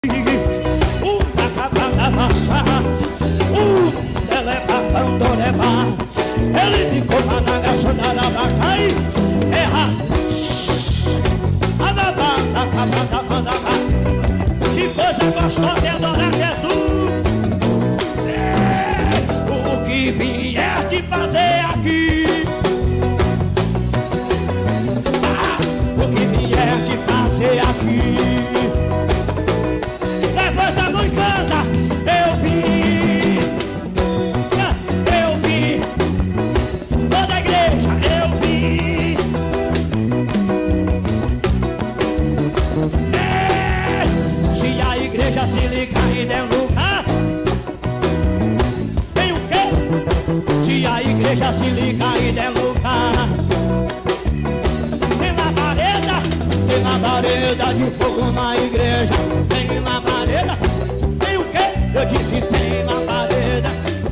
Ele ficou na nagação da Arabacai, terra. Que coisa gostosa é adorar Jesus. O que vier te fazer aqui, o que vier te fazer aqui. Levanta a mão e canta. Eu vi toda a igreja, eu vi. Se a igreja se ligar e der lugar, tem o quê? Se a igreja se ligar e der lugar, tem labareda de fogo na igreja. Tem labareda, tem o quê? Eu disse tem labareda.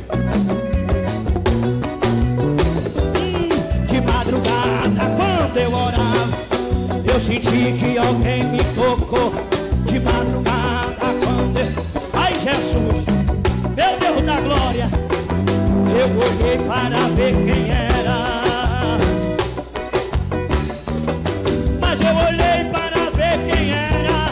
De madrugada quando eu orava, eu senti que alguém me tocou. De madrugada quando eu... Ai Jesus, meu Deus da glória, eu olhei para ver quem era. Mas eu olhei para ver quem era.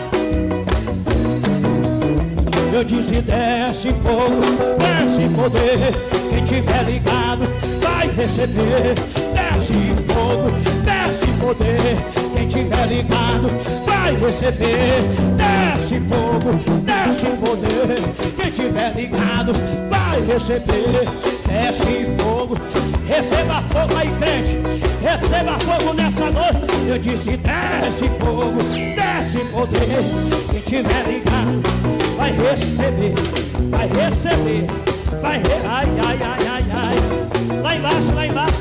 Eu disse desce fogo, desce poder. Quem tiver ligado vai receber. Desce fogo, desce poder. Quem tiver ligado vai receber. Desce fogo, desce poder. Quem tiver ligado vai receber. Desce fogo, receba fogo aí crente, receba fogo nessa noite. Eu disse desce fogo, desce poder. Quem tiver ligado vai receber, vai receber, vai ai, ai, ai, ai, ai. Lá embaixo, lá embaixo.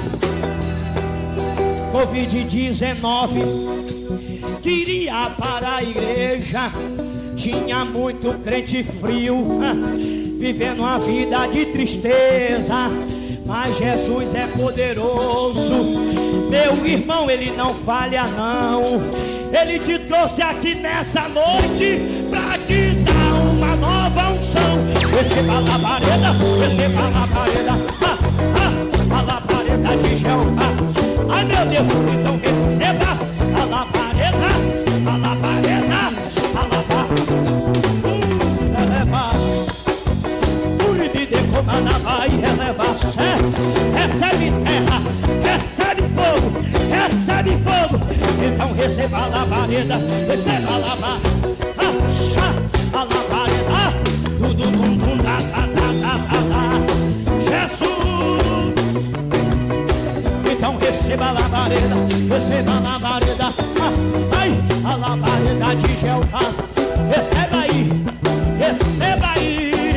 Covid-19 queria para a igreja. Tinha muito crente frio, vivendo uma vida de tristeza. Mas Jesus é poderoso, meu irmão, ele não falha não. Ele te trouxe aqui nessa noite pra te dar uma nova unção. Receba a labareda, receba a labareda, a labareda de Jeová. Ai meu Deus, então receba a labareda, a labareda, a labareda. Vai elevar céu, recebe terra, recebe fogo, recebe fogo. Então receba a labareda, receba a labareda, a labareda, tudo bum da. Jesus. Então receba a labareda, receba a labareda, ai, a labareda de Jeová. Receba aí, receba aí.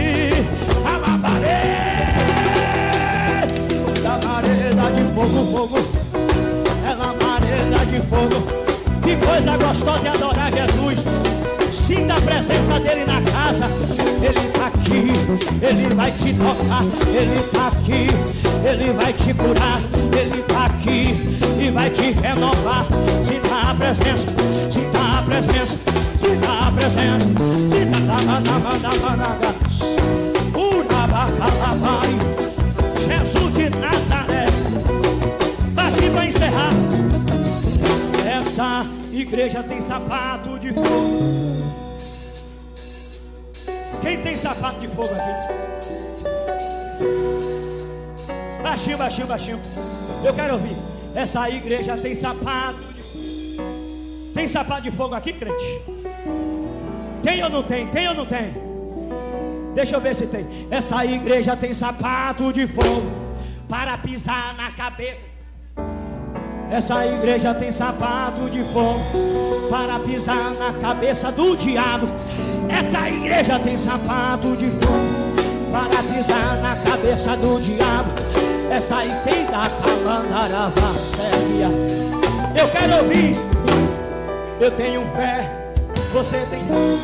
Fogo, fogo, é labareda de fogo. Que coisa gostosa de adorar Jesus. Sinta a presença dele na casa. Ele tá aqui, ele vai te tocar. Ele tá aqui, ele vai te curar. Ele tá aqui e vai te renovar. Sinta a presença, sinta a presença, sinta a presença. Sinta a presença. Jesus de Nazaré. Para encerrar, essa igreja tem sapato de fogo. Quem tem sapato de fogo aqui? Baixinho, baixinho, baixinho. Eu quero ouvir. Essa igreja tem sapato de... Tem sapato de fogo aqui, crente? Tem ou não tem? Tem ou não tem? Deixa eu ver se tem. Essa igreja tem sapato de fogo para pisar na cabeça. Essa igreja tem sapato de fogo para pisar na cabeça do diabo. Essa igreja tem sapato de fogo para pisar na cabeça do diabo. Essa aí tem da calandaravasséria. Eu quero ouvir. Eu tenho fé, você tem.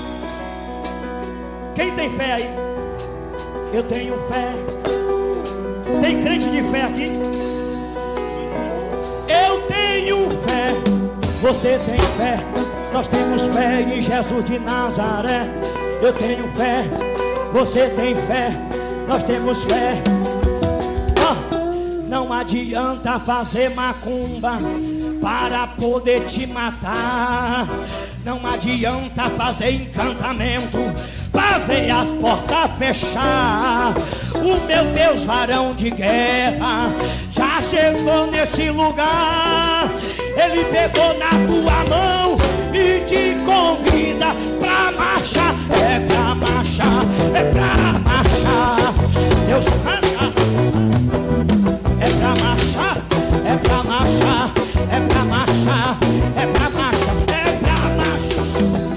Quem tem fé aí? Eu tenho fé. Tem crente de fé aqui? Eu tenho fé, você tem fé. Nós temos fé em Jesus de Nazaré. Eu tenho fé, você tem fé, nós temos fé. Não adianta fazer macumba para poder te matar. Não adianta fazer encantamento para ver as portas fechar. O meu Deus, varão de guerra, já chegou nesse lugar. Ele pegou na tua mão e te convida pra marchar. É pra marchar, é pra marchar. Deus canta. É pra marchar, é pra marchar, é pra marchar, é pra marchar, é pra marchar.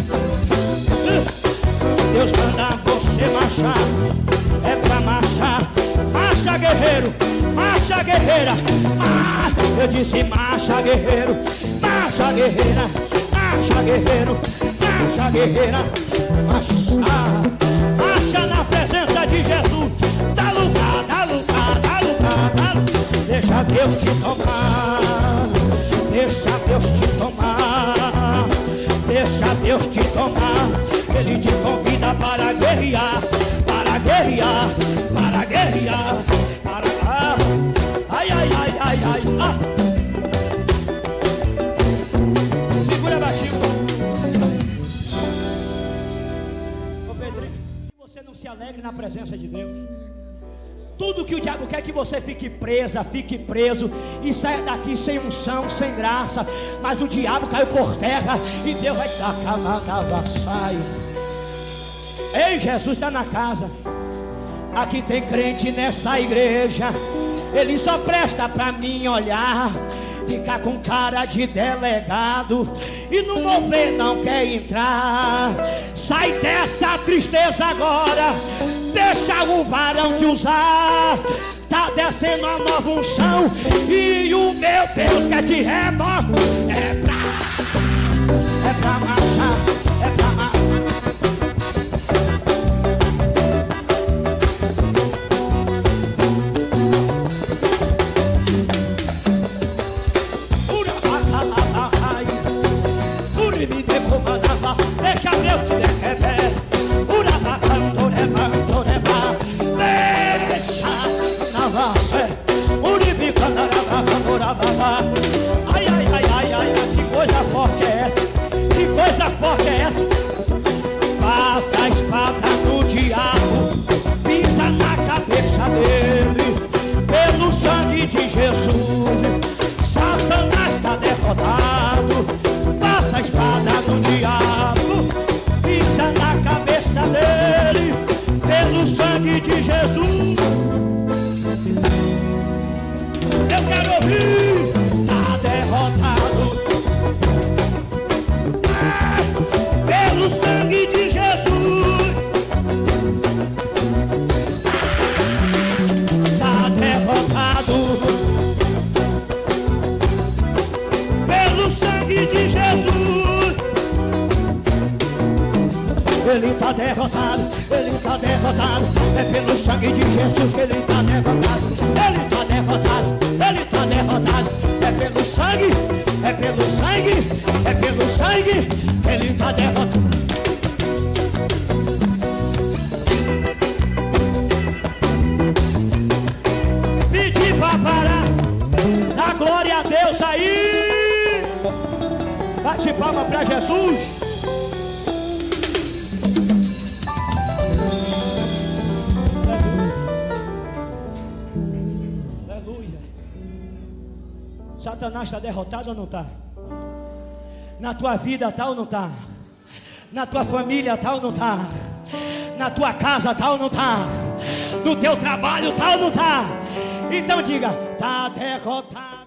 Deus manda você marchar, é pra marchar. Marcha, guerreiro, marcha, guerreira. Eu disse marcha, guerreiro, marcha, guerreira, marcha, guerreiro, marcha, guerreira. Marcha, marcha na presença de Jesus. Dá lugar, dá lugar, dá lugar, dá lugar. Deixa Deus te tomar, deixa Deus te tomar, deixa Deus te tomar. Ele te convida para guerrear, para guerrear, para guerrear, para lá. Ai, ai, ai, ai, ai, Segura baixinho. Ô Pedrinho, você não se alegre na presença de Deus. Tudo que o diabo quer que você fique presa, fique preso e saia daqui sem unção, sem graça. Mas o diabo caiu por terra e Deus vai dar cavada, sai. Ei, Jesus está na casa. Aqui tem crente nessa igreja. Ele só presta pra mim olhar, ficar com cara de delegado e no mover não quer entrar. Sai dessa tristeza agora, deixa o varão te usar. Tá descendo a nova unção e o meu Deus quer te remover. É pra marchar, é pra marchar. Deixa Deus te rever. Deixa na você. Ai, ai, ai, ai, ai, que coisa forte é essa? Que coisa forte é essa? Passa a espada no diabo, pisa na cabeça dele. Pelo sangue de Jesus, Satanás está derrotado. Passa a espada no diabo, pisa na cabeça dele. Pelo sangue de Jesus. Eu quero ouvir. Tá derrotado. Pelo sangue de Jesus. Tá derrotado. Pelo sangue de Jesus. Ele tá derrotado, ele tá derrotado. É pelo sangue de Jesus que ele tá derrotado. Ele tá derrotado, ele tá derrotado. É pelo sangue, é pelo sangue, é pelo sangue que ele tá derrotado. Pedi pra parar, dá glória a Deus aí. Bate palma pra Jesus. Satanás está derrotado ou não está? Na tua vida está ou não está? Na tua família está ou não está? Na tua casa está ou não está? No teu trabalho está ou não está? Então diga, está derrotado.